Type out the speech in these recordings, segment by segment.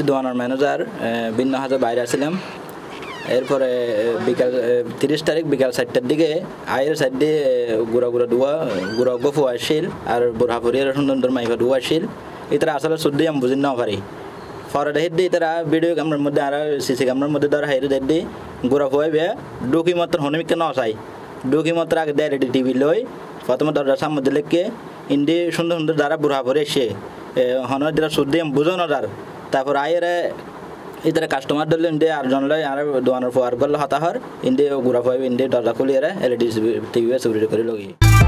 দোকানের ম্যানেজার ভিন্ন হাতে বাইরে আসছিলাম। এরপরে বিকাল 30 তারিখ বিকাল 4টার দিকে আয়ের সাইড দিয়ে গুড়া গুড়া গফু আসছিল আর বুড়াপুরিয়ার সুন্দর মাইফা ডুয়া আসছিল। এটা আসলে শুদ্ধই আমি বুঝি না পারি। পরে দেখি দিই তারা ভিডিও ক্যামেরার মধ্যে আর সিসি ক্যামেরার মধ্যে ধর হাইরে দেখ দিই গুড়া ফুয়াইবে ডুকি মাত্র হনমিকে ন চাই ডুকি মাত্র আগে দেয় রেডি টিভি লই প্রথমে দরজার সামনে লেখকে ইন্ডি সুন্দর সুন্দর দ্বারা বুড়া ভরে এসে হনের দ্বারা শুদ্ধি আমি বুঝো না তার তারপর আয়ের ইতারা কাস্টমার ধরলে ইন্ডে আর জন লয় আর দোকানের ফোয়ার করলে হতাহর ইন্ডে গুড়া ফুয়াইবে ইন্ডে দরজা খুলি এরা এলইডি টিভি সুবিধা করে লগি।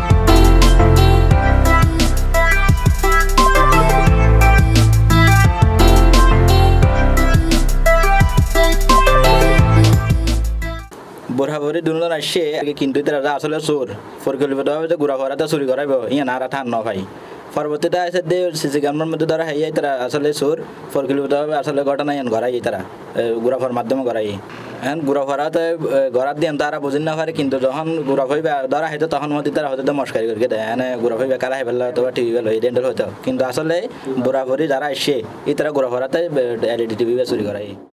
বরাবরই দুজন আসছে কিন্তু তারা আসলে চোর পরিকল্পিত ভাবে যে গুড়া ভরাতে চুরি করাইব ইয়ে না ঠান ন ভাই পরবর্তীতে আসে দে সিসি ক্যামেরার মধ্যে ধরা হাইয়াই তারা আসলে চোর পরিকল্পিতভাবে আসলে ঘটনা এন ঘরাই তারা গুড়া ভরার মাধ্যমে ঘরাই এখন গুড়া ভরাতে ঘরাত দিয়ে তারা বুঝিন না পারে কিন্তু যখন গুড়া ভাইবে ধরা হয়তো তখন মধ্যে তারা হয়তো মস্কারি করে দেয় এনে গুড়া ভাইবে কারা হাই ফেললে হয়তো টিভি ফেল হয়ে ডেন্টাল হতো কিন্তু আসলে বরাবরই যারা আসছে এই তারা গুড়া ভরাতে এলইডি টিভি চুরি করাই।